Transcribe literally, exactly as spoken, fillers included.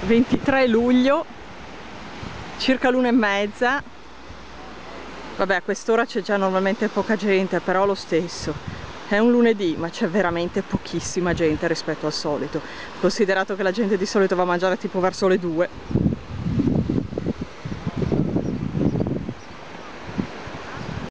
ventitré luglio, circa l'una e mezza. Vabbè, a quest'ora c'è già normalmente poca gente, però lo stesso è un lunedì, ma c'è veramente pochissima gente rispetto al solito, considerato che la gente di solito va a mangiare tipo verso le due.